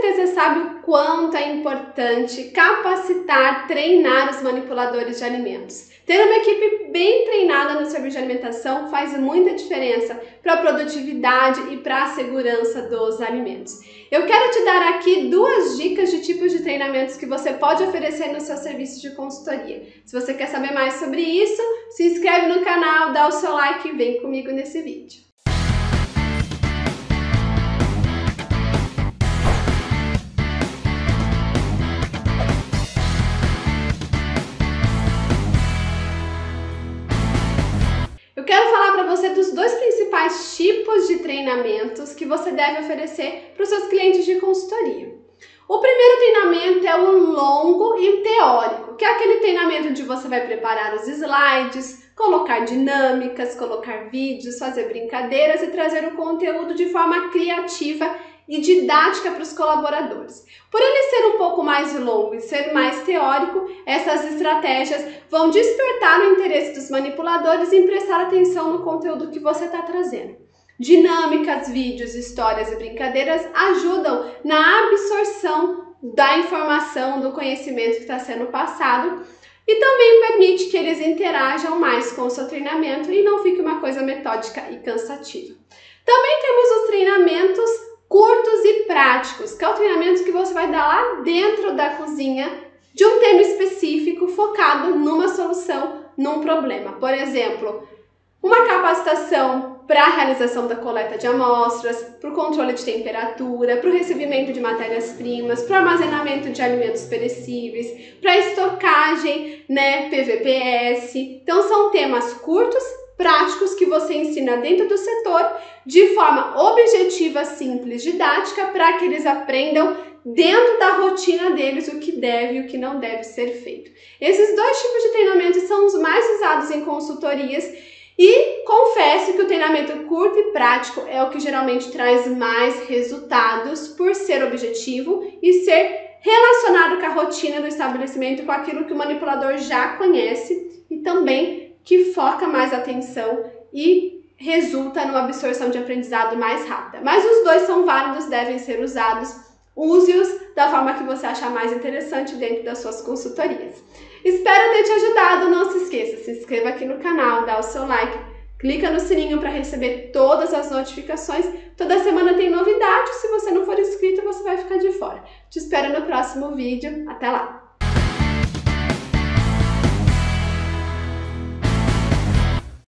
certeza sabe o quanto é importante capacitar, treinar os manipuladores de alimentos. Ter uma equipe bem treinada no serviço de alimentação faz muita diferença para a produtividade e para a segurança dos alimentos. Eu quero te dar aqui 2 dicas de tipos de treinamentos que você pode oferecer no seu serviço de consultoria. Se você quer saber mais sobre isso, se inscreve no canal, dá o seu like e vem comigo nesse vídeo. Eu quero falar para você dos 2 principais tipos de treinamentos que você deve oferecer para os seus clientes de consultoria. O primeiro treinamento é o longo e teórico, que é aquele treinamento onde você vai preparar os slides, colocar dinâmicas, colocar vídeos, fazer brincadeiras e trazer o conteúdo de forma criativa e didática para os colaboradores. Por ele ser um pouco mais longo e ser mais teórico, essas estratégias vão despertar o interesse dos manipuladores em prestar atenção no conteúdo que você está trazendo. Dinâmicas, vídeos, histórias e brincadeiras ajudam na absorção da informação, do conhecimento que está sendo passado e também permite que eles interajam mais com o seu treinamento e não fique uma coisa metódica e cansativa. Também temos os treinamentos curtos e práticos, que é o treinamento que você vai dar lá dentro da cozinha de um tema específico focado numa solução, num problema. Por exemplo, uma capacitação para a realização da coleta de amostras, para o controle de temperatura, para o recebimento de matérias-primas, para o armazenamento de alimentos perecíveis, para a estocagem, PVPS. Então são temas curtos, práticos que você ensina dentro do setor de forma objetiva, simples, didática, para que eles aprendam dentro da rotina deles o que deve e o que não deve ser feito. Esses 2 tipos de treinamentos são os mais usados em consultorias e confesso que o treinamento curto e prático é o que geralmente traz mais resultados por ser objetivo e ser relacionado com a rotina do estabelecimento, com aquilo que o manipulador já conhece e também que foca mais atenção e resulta numa absorção de aprendizado mais rápida. Mas os 2 são válidos, devem ser usados. Use-os da forma que você achar mais interessante dentro das suas consultorias. Espero ter te ajudado. Não se esqueça, se inscreva aqui no canal, dá o seu like, clica no sininho para receber todas as notificações. Toda semana tem novidade. Se você não for inscrito, você vai ficar de fora. Te espero no próximo vídeo. Até lá!